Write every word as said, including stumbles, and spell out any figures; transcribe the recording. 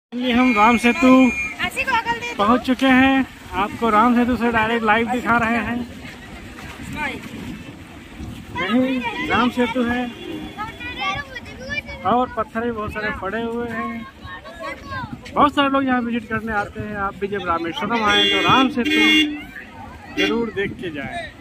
हम राम सेतु पहुंच चुके हैं। आपको राम सेतु से डायरेक्ट लाइव दिखा रहे हैं। यही राम सेतु है और पत्थर भी बहुत सारे पड़े हुए हैं। बहुत सारे लोग यहाँ विजिट करने आते हैं। आप भी जब रामेश्वरम आए तो राम सेतु जरूर देख के जाएं।